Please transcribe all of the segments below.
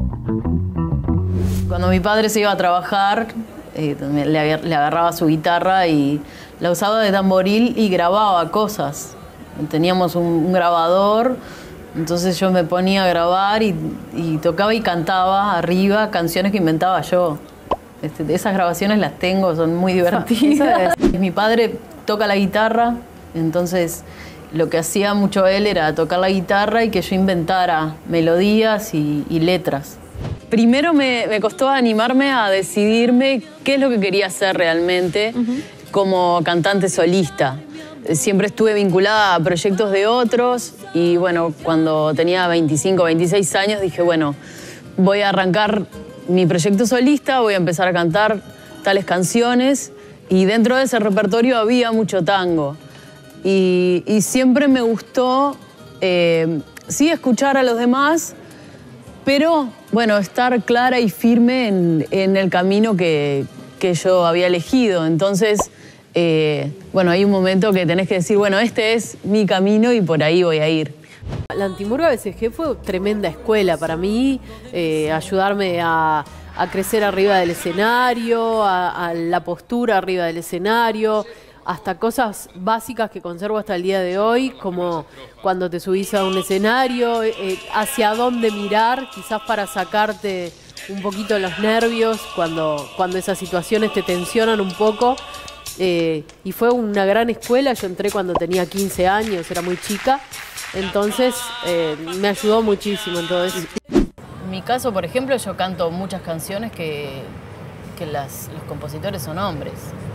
Cuando mi padre se iba a trabajar, le agarraba su guitarra y la usaba de tamboril y grababa cosas. Teníamos un grabador, entonces yo me ponía a grabar y tocaba y cantaba arriba canciones que inventaba yo. Esas grabaciones las tengo, son muy divertidas. Mi padre toca la guitarra, entonces lo que hacía mucho él era tocar la guitarra y que yo inventara melodías y letras. Primero me costó animarme a decidirme qué es lo que quería hacer realmente como cantante solista. Siempre estuve vinculada a proyectos de otros y bueno, cuando tenía 25, 26 años dije, bueno, voy a arrancar mi proyecto solista, voy a empezar a cantar tales canciones y dentro de ese repertorio había mucho tango. Y siempre me gustó, sí, escuchar a los demás, pero bueno, estar clara y firme en el camino que yo había elegido. Entonces, bueno, hay un momento que tenés que decir, bueno, este es mi camino y por ahí voy a ir. La Antimurga BCG fue tremenda escuela para mí, ayudarme a crecer arriba del escenario, a la postura arriba del escenario, hasta cosas básicas que conservo hasta el día de hoy, como cuando te subís a un escenario, hacia dónde mirar, quizás para sacarte un poquito los nervios, cuando esas situaciones te tensionan un poco. Y fue una gran escuela, yo entré cuando tenía 15 años, era muy chica, entonces me ayudó muchísimo en todo eso. En mi caso, por ejemplo, yo canto muchas canciones que los compositores son hombres.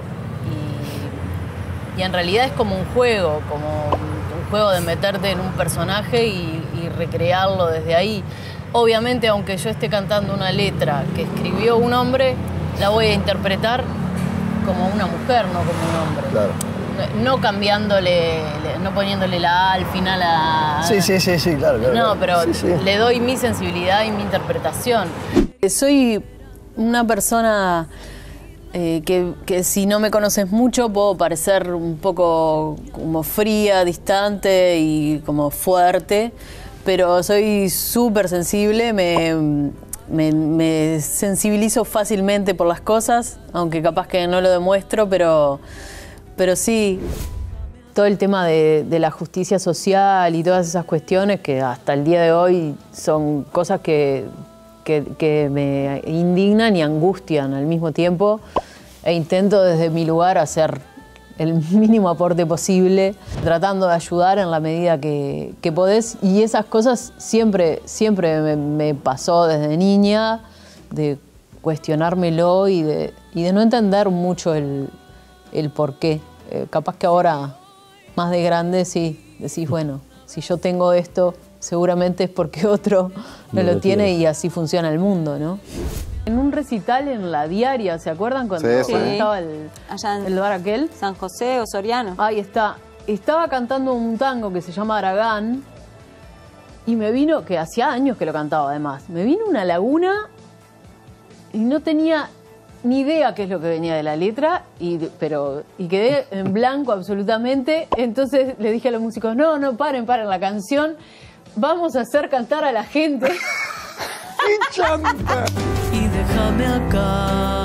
Y en realidad es como un juego de meterte en un personaje y recrearlo desde ahí. Obviamente, aunque yo esté cantando una letra que escribió un hombre, la voy a interpretar como una mujer, no como un hombre. Claro. No cambiándole, no poniéndole la A al final a... Sí, claro. No, pero sí. le doy mi sensibilidad y mi interpretación. Soy una persona que si no me conoces mucho puedo parecer un poco como fría, distante y como fuerte, pero soy súper sensible, me sensibilizo fácilmente por las cosas, aunque capaz que no lo demuestro, pero sí, todo el tema de la justicia social y todas esas cuestiones que hasta el día de hoy son cosas que me indignan y angustian al mismo tiempo, e intento desde mi lugar hacer el mínimo aporte posible, tratando de ayudar en la medida que podés. Y esas cosas siempre me pasó desde niña, de cuestionármelo y de no entender mucho el porqué. Capaz que ahora, más de grande, sí, decís, bueno, si yo tengo esto, seguramente es porque otro no lo tiene y así funciona el mundo, ¿no? En un recital en La Diaria, ¿se acuerdan cuando estaba allá en el bar aquel? San José o Soriano. Ahí está. Estaba cantando un tango que se llama Aragán y me vino, que hacía años que lo cantaba además, me vino una laguna y no tenía ni idea qué es lo que venía de la letra y quedé en blanco absolutamente. Entonces le dije a los músicos, no, paren la canción, vamos a hacer cantar a la gente. ¡Qué chanta! Y déjame acá.